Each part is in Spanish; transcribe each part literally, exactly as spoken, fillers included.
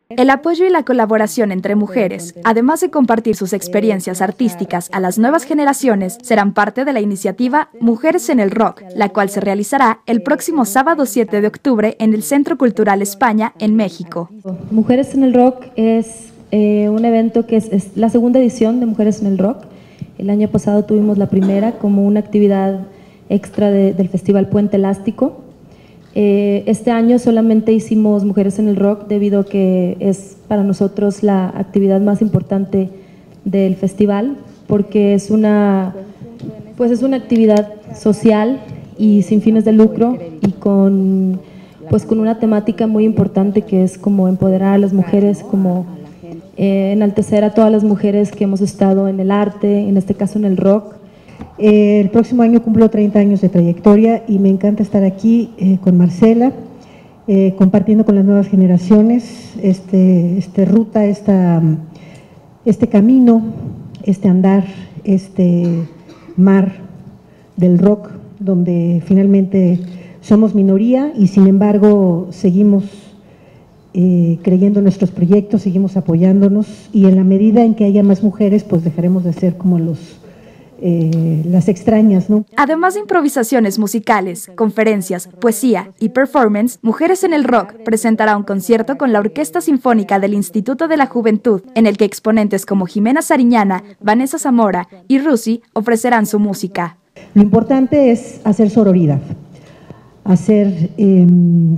El apoyo y la colaboración entre mujeres, además de compartir sus experiencias artísticas a las nuevas generaciones, serán parte de la iniciativa Mujeres en el Rock, la cual se realizará el próximo sábado siete de octubre en el Centro Cultural España, en México. Mujeres en el Rock es eh, un evento que es, es la segunda edición de Mujeres en el Rock. El año pasado tuvimos la primera como una actividad extra de, del Festival Puente Elástico. Eh, este año solamente hicimos Mujeres en el Rock debido a que es para nosotros la actividad más importante del festival, porque es una, pues es una actividad social y sin fines de lucro y con, pues con una temática muy importante que es como empoderar a las mujeres, como eh, enaltecer a todas las mujeres que hemos estado en el arte, en este caso en el rock. Eh, el próximo año cumplo treinta años de trayectoria y me encanta estar aquí eh, con Marcela, eh, compartiendo con las nuevas generaciones este, este ruta, esta, este camino, este andar, este mar del rock, donde finalmente somos minoría y sin embargo seguimos eh, creyendo en nuestros proyectos, seguimos apoyándonos y en la medida en que haya más mujeres, pues dejaremos de ser como los Eh, las extrañas, ¿no? Además de improvisaciones musicales, conferencias, poesía y performance, Mujeres en el Rock presentará un concierto con la Orquesta Sinfónica del Instituto de la Juventud, en el que exponentes como Jimena Sariñana, Vanessa Zamora y Rusi ofrecerán su música. Lo importante es hacer sororidad, hacer, eh,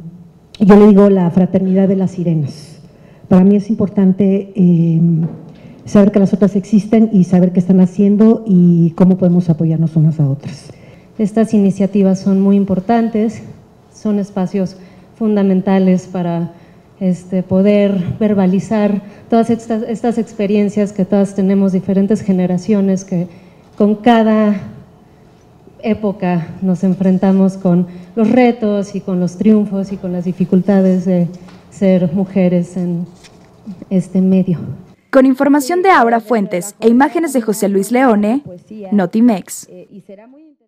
yo le digo, la fraternidad de las sirenas. Para mí es importante eh, saber que las otras existen y saber qué están haciendo y cómo podemos apoyarnos unas a otras. Estas iniciativas son muy importantes, son espacios fundamentales para este, poder verbalizar todas estas, estas experiencias que todas tenemos, diferentes generaciones que con cada época nos enfrentamos con los retos y con los triunfos y con las dificultades de ser mujeres en este medio. Con información de Aura Fuentes e imágenes de José Luis Leone, Notimex.